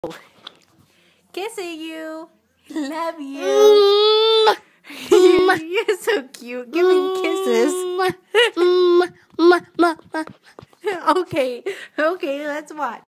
Kissing you. Love you. You're so cute. Give me kisses. Okay, let's watch.